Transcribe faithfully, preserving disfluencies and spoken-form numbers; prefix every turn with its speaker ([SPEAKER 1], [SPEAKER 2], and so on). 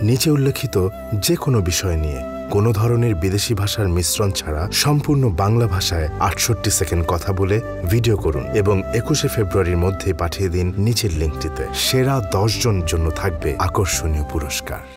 [SPEAKER 1] নিচে উল্লেখিত যে কোনো বিষয় নিয়ে কোনো ধরনের বিদেশি ভাষার মিশ্রণ ছাড়া সম্পূর্ণ বাংলা ভাষায় আটষট্টি সেকেন্ড কথা বলে ভিডিও করুন এবং একুশে ফেব্রুয়ারির মধ্যে পাঠিয়ে দিন নিচের লিঙ্কটিতে। সেরা দশ জনের জন্য থাকবে আকর্ষণীয় পুরস্কার।